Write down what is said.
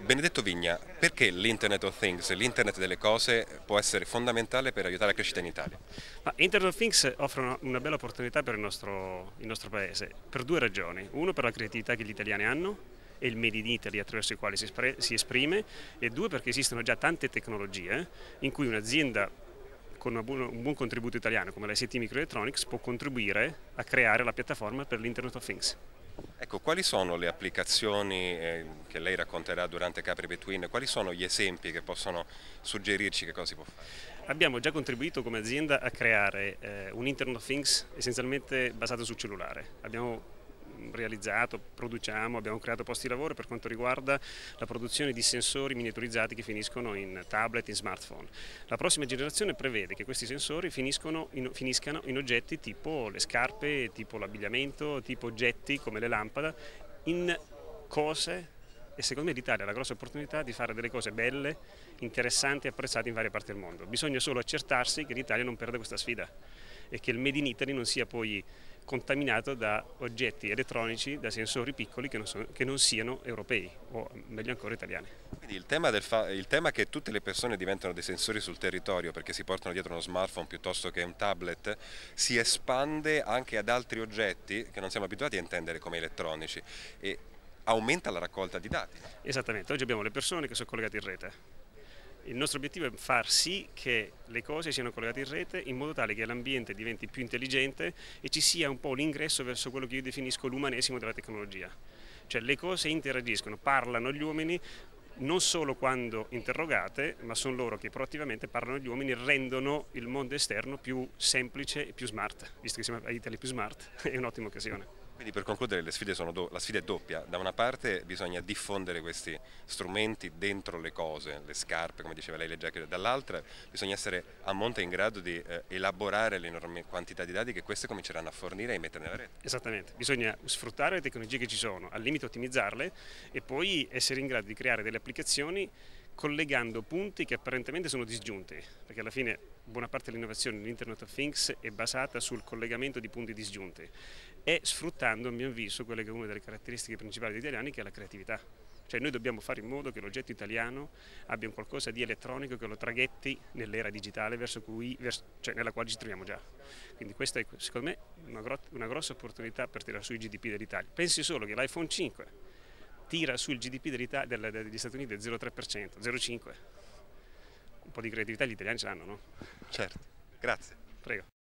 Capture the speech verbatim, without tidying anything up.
Benedetto Vigna, perché l'Internet of Things, l'Internet delle cose, può essere fondamentale per aiutare la crescita in Italia? Ma Internet of Things offre una, una bella opportunità per il nostro, il nostro paese, per due ragioni. Uno, per la creatività che gli italiani hanno e il Made in Italy attraverso i quali si, espre- si esprime, e due, perché esistono già tante tecnologie in cui un'azienda con una buona- un buon contributo italiano come la S T Microelectronics può contribuire a creare la piattaforma per l'Internet of Things. Ecco, quali sono le applicazioni eh, che lei racconterà durante Capri Between? Quali sono gli esempi che possono suggerirci che cosa si può fare? Abbiamo già contribuito come azienda a creare eh, un Internet of Things essenzialmente basato sul cellulare. Abbiamo realizzato, produciamo, abbiamo creato posti di lavoro per quanto riguarda la produzione di sensori miniaturizzati che finiscono in tablet, in smartphone. La prossima generazione prevede che questi sensori in, finiscano in oggetti tipo le scarpe, tipo l'abbigliamento, tipo oggetti come le lampade, in cose. E secondo me l'Italia ha la grossa opportunità di fare delle cose belle, interessanti e apprezzate in varie parti del mondo. Bisogna solo accertarsi che l'Italia non perda questa sfida e che il Made in Italy non sia poi contaminato da oggetti elettronici, da sensori piccoli che non, sono, che non siano europei o meglio ancora italiani. Quindi il tema, del fa- il tema che tutte le persone diventano dei sensori sul territorio perché si portano dietro uno smartphone piuttosto che un tablet si espande anche ad altri oggetti che non siamo abituati a intendere come elettronici e aumenta la raccolta di dati. Esattamente, oggi abbiamo le persone che sono collegate in rete. Il nostro obiettivo è far sì che le cose siano collegate in rete in modo tale che l'ambiente diventi più intelligente e ci sia un po' l'ingresso verso quello che io definisco l'umanesimo della tecnologia. Cioè le cose interagiscono, parlano agli uomini non solo quando interrogate, ma sono loro che proattivamente parlano agli uomini e rendono il mondo esterno più semplice e più smart. Visto che siamo a Italy più smart, è un'ottima occasione. Quindi per concludere le sfide sono do- la sfida è doppia, da una parte bisogna diffondere questi strumenti dentro le cose, le scarpe come diceva lei, le giacche, dall'altra bisogna essere a monte in grado di eh, elaborare l'enorme quantità di dati che queste cominceranno a fornire e mettere nella rete. Esattamente, bisogna sfruttare le tecnologie che ci sono, al limite ottimizzarle e poi essere in grado di creare delle applicazioni collegando punti che apparentemente sono disgiunti, perché alla fine buona parte dell'innovazione nell'Internet of Things è basata sul collegamento di punti disgiunti e sfruttando, a mio avviso, quella che è una delle caratteristiche principali degli italiani, che è la creatività. Cioè noi dobbiamo fare in modo che l'oggetto italiano abbia un qualcosa di elettronico che lo traghetti nell'era digitale verso cui, verso, cioè nella quale ci troviamo già. Quindi questa è secondo me una, gro una grossa opportunità per tirare su il G D P dell'Italia. Pensi solo che l'iPhone cinque tira sul G D P del, degli Stati Uniti del zero virgola tre per cento, zero virgola cinque per cento. Un po' di creatività gli italiani ce l'hanno, no? Certo, grazie. Prego.